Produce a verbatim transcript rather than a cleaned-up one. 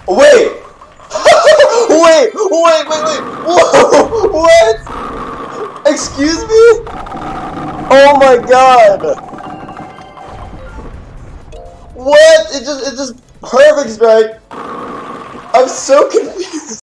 Wait! wait! Wait! Wait! Wait! Whoa! What? Excuse me? Oh my god! What? It just it just perfects right. I'm so confused.